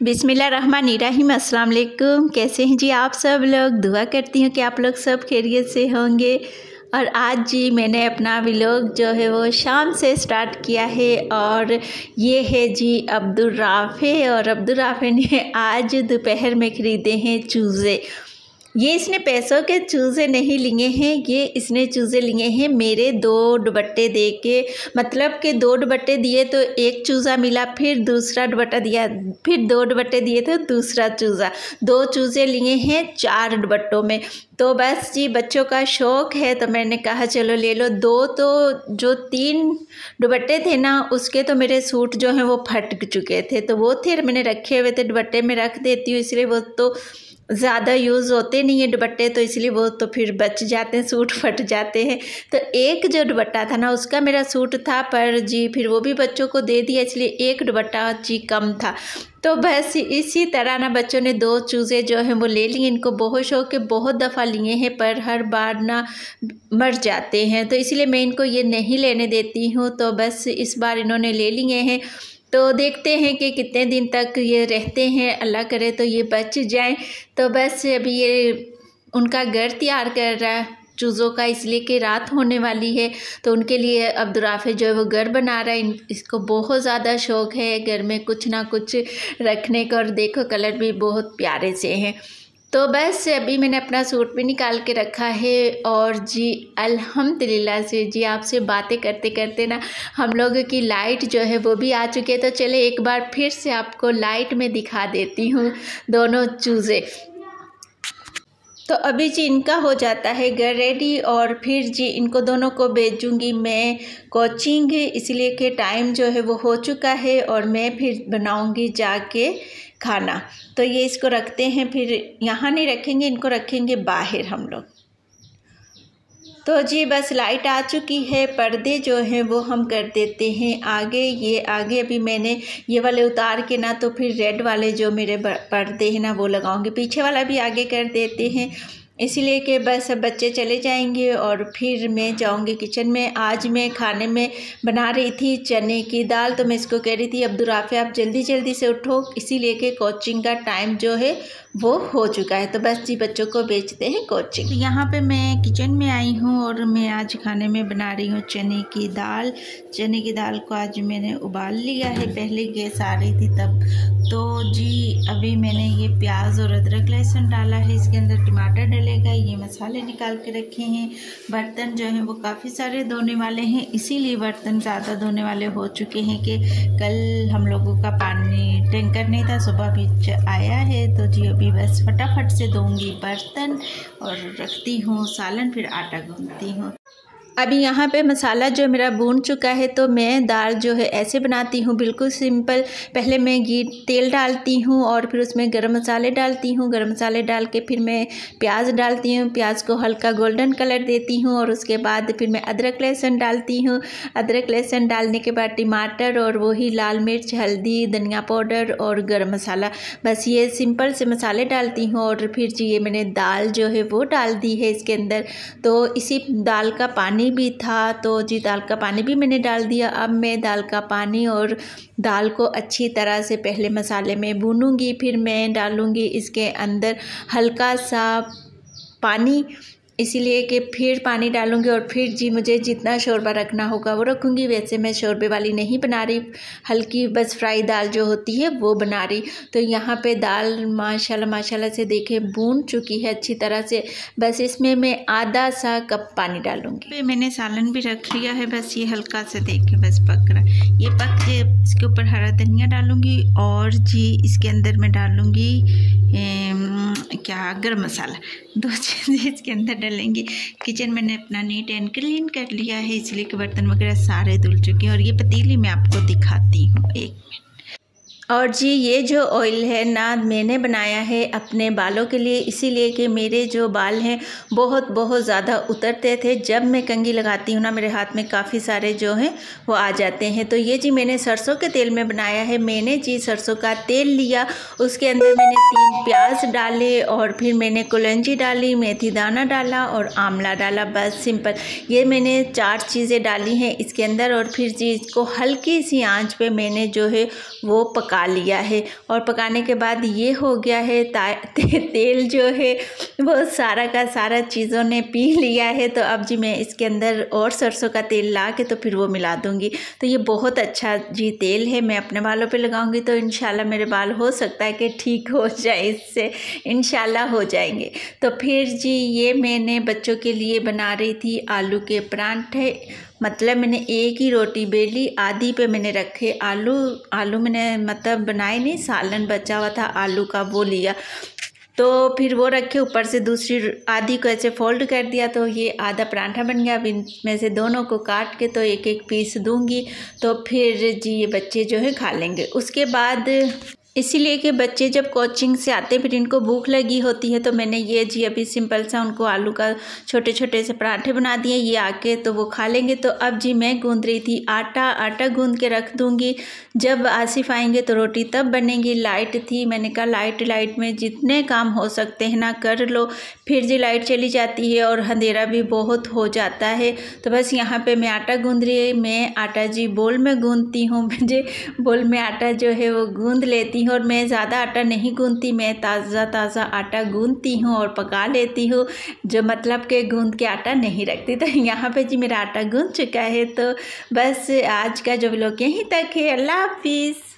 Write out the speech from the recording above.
बिस्मिल्लाहिर्रहमानिर्रहीम। अस्सलाम वालेकुम। कैसे हैं जी आप सब लोग? दुआ करती हूँ कि आप लोग सब खैरियत से होंगे। और आज जी मैंने अपना व्लॉग जो है वो शाम से स्टार्ट किया है और ये है जी अब्दुल राफ़े। और अब्दुल राफ़े ने आज दोपहर में ख़रीदे हैं चूज़े। ये इसने पैसों के चूज़े नहीं लिए हैं, ये इसने चूज़े लिए हैं मेरे 2 दुपट्टे दे के। मतलब कि 2 दुपट्टे दिए तो एक चूज़ा मिला, फिर दूसरा दुपट्टा दिया, फिर 2 दुपट्टे दिए तो दूसरा चूज़ा। 2 चूज़े लिए हैं 4 दुपट्टों में। तो बस जी बच्चों का शौक़ है तो मैंने कहा चलो ले लो। 2 तो जो 3 दुपट्टे थे ना उसके तो मेरे सूट जो हैं वो फट चुके थे, तो वो थे मैंने रखे हुए थे। दुपट्टे में रख देती हूँ इसलिए वो तो ज़्यादा यूज़ होते नहीं है दुपट्टे, तो इसलिए वो तो फिर बच जाते हैं, सूट फट जाते हैं। तो एक जो दुपट्टा था ना उसका मेरा सूट था, पर जी फिर वो भी बच्चों को दे दिया, इसलिए एक दुपट्टा जी कम था। तो बस इसी तरह ना बच्चों ने 2 चूज़े जो हैं वो ले लिए। इनको बहुत शौक़ है, बहुत दफ़ा लिए हैं पर हर बार ना मर जाते हैं, तो इसलिए मैं इनको ये नहीं लेने देती हूँ। तो बस इस बार इन्होंने ले लिए हैं, तो देखते हैं कि कितने दिन तक ये रहते हैं। अल्लाह करे तो ये बच जाएं। तो बस अभी ये उनका घर तैयार कर रहा है चूज़ों का, इसलिए कि रात होने वाली है, तो उनके लिए अब्दुल राफ़े जो है वो घर बना रहा है। इसको बहुत ज़्यादा शौक़ है घर में कुछ ना कुछ रखने का, और देखो कलर भी बहुत प्यारे से हैं। तो बस अभी मैंने अपना सूट भी निकाल के रखा है और जी अल्हम्दुलिल्लाह से जी आपसे बातें करते करते ना हम लोगों की लाइट जो है वो भी आ चुकी है। तो चले एक बार फिर से आपको लाइट में दिखा देती हूँ दोनों चूज़े। तो अभी जी इनका हो जाता है घर रेडी और फिर जी इनको दोनों को भेजूँगी मैं कोचिंग, इसलिए कि टाइम जो है वो हो चुका है और मैं फिर बनाऊँगी जाके खाना। तो ये इसको रखते हैं, फिर यहाँ नहीं रखेंगे, इनको रखेंगे बाहर हम लोग। तो जी बस लाइट आ चुकी है, पर्दे जो हैं वो हम कर देते हैं आगे। ये आगे अभी मैंने ये वाले उतार के ना तो फिर रेड वाले जो मेरे पर्दे हैं ना वो लगाऊंगी। पीछे वाला भी आगे कर देते हैं, इसलिए कि बस अब बच्चे चले जाएंगे और फिर मैं जाऊंगी किचन में। आज मैं खाने में बना रही थी चने की दाल, तो मैं इसको कह रही थी अब्दुल राफ़े आप जल्दी जल्दी से उठो, इसीलिए कि कोचिंग का टाइम जो है वो हो चुका है। तो बस जी बच्चों को भेजते हैं कोचिंग। तो यहाँ पे मैं किचन में आई हूँ और मैं आज खाने में बना रही हूँ चने की दाल। चने की दाल को आज मैंने उबाल लिया है, पहले गैस आ रही थी तब। तो जी अभी मैंने ये प्याज और अदरक लहसुन डाला है, इसके अंदर टमाटर डलेगा, ये मसाले निकाल के रखे हैं। बर्तन जो हैं वो काफ़ी सारे धोने वाले हैं, इसीलिए बर्तन ज़्यादा धोने वाले हो चुके हैं कि कल हम लोगों का पानी टैंकर नहीं था, सुबह भी आया है। तो जी अभी बस फटाफट से धोऊंगी बर्तन और रखती हूँ सालन, फिर आटा गूंथती हूँ। अभी यहाँ पे मसाला जो मेरा भून चुका है, तो मैं दाल जो है ऐसे बनाती हूँ बिल्कुल सिंपल। पहले मैं तेल डालती हूँ और फिर उसमें गरम मसाले डालती हूँ, गरम मसाले डाल के फिर मैं प्याज डालती हूँ, प्याज को हल्का गोल्डन कलर देती हूँ और उसके बाद फिर मैं अदरक लहसुन डालती हूँ। अदरक लहसुन डालने के बाद टमाटर और वही लाल मिर्च, हल्दी, धनिया पाउडर और गरम मसाला, बस ये सिंपल से मसाले डालती हूँ। और फिर जी ये मैंने दाल जो है वो डाल दी है इसके अंदर। तो इसी दाल का पानी भी था, तो जी दाल का पानी भी मैंने डाल दिया। अब मैं दाल का पानी और दाल को अच्छी तरह से पहले मसाले में भूनूंगी, फिर मैं डालूंगी इसके अंदर हल्का सा पानी, इसीलिए कि फिर पानी डालूंगी और फिर जी मुझे जितना शोरबा रखना होगा वो रखूंगी। वैसे मैं शोरबे वाली नहीं बना रही, हल्की बस फ्राई दाल जो होती है वो बना रही। तो यहाँ पे दाल माशाल्लाह से देखे भून चुकी है अच्छी तरह से। बस इसमें मैं आधा सा कप पानी डालूंगी। मैंने सालन भी रख लिया है, बस ये हल्का से देखे बस पक रहा, ये पक जाए इसके ऊपर हरा धनिया डालूंगी और जी इसके अंदर मैं डालूंगी गरम मसाला। 2 चीज़ें इसके अंदर डालेंगे। किचन मैंने अपना नीट एंड क्लीन कर लिया है, इसलिए कि बर्तन वगैरह सारे धुल चुके हैं। और ये पतीली मैं आपको दिखाती हूँ, 1 मिनट। और जी ये जो ऑयल है ना मैंने बनाया है अपने बालों के लिए, इसीलिए कि मेरे जो बाल हैं बहुत ज़्यादा उतरते थे। जब मैं कंघी लगाती हूँ ना मेरे हाथ में काफ़ी सारे जो हैं वो आ जाते हैं। तो ये जी मैंने सरसों के तेल में बनाया है। मैंने जी सरसों का तेल लिया, उसके अंदर मैंने 3 प्याज डाले और फिर मैंने कलौंजी डाली, मेथी दाना डाला और आंवला डाला, बस सिंपल। ये मैंने 4 चीज़ें डाली हैं इसके अंदर। और फिर जी इसको हल्की सी आंच पे मैंने जो है वो पका पका लिया है। और पकाने के बाद ये हो गया है तेल जो है वो सारा का सारा चीज़ों ने पी लिया है। तो अब जी मैं इसके अंदर और सरसों का तेल ला के तो फिर वो मिला दूँगी। तो ये बहुत अच्छा जी तेल है, मैं अपने बालों पे लगाऊंगी तो इंशाल्लाह मेरे बाल हो सकता है कि ठीक हो जाए, इससे इंशाल्लाह हो जाएंगे। तो फिर जी ये मैंने बच्चों के लिए बना रही थी आलू के परांठे। मतलब मैंने एक ही रोटी बेली, आधी पे मैंने रखे आलू मैंने मतलब बनाए नहीं, सालन बचा हुआ था आलू का वो लिया, तो फिर वो रखे, ऊपर से दूसरी आधी को ऐसे फोल्ड कर दिया तो ये आधा पराठा बन गया। अब इनमें से दोनों को काट के तो एक एक पीस दूंगी तो फिर जी ये बच्चे जो है खा लेंगे। उसके बाद इसीलिए कि बच्चे जब कोचिंग से आते फिर इनको भूख लगी होती है, तो मैंने ये जी अभी सिंपल सा उनको आलू का छोटे छोटे से पराठे बना दिए, ये आके तो वो खा लेंगे। तो अब जी मैं गूंद रही थी आटा गूंद के रख दूंगी, जब आसिफ आएंगे तो रोटी तब बनेगी। लाइट थी, मैंने कहा लाइट में जितने काम हो सकते हैं ना कर लो, फिर जी लाइट चली जाती है और अंधेरा भी बहुत हो जाता है। तो बस यहाँ पर मैं आटा गूंद रही है। मैं आटा जी बोल में गूंदती हूँ, मुझे बोल में आटा जो है वो गूंद लेती हूँ, और मैं ज़्यादा आटा नहीं गूंदती, मैं ताज़ा आटा गूंदती हूँ और पका लेती हूँ, जो मतलब कि गूंद के आटा नहीं रखती। तो यहाँ पे जी मेरा आटा गूंद चुका है। तो बस आज का जो व्लॉग यहीं तक है। अल्लाह हाफिज़।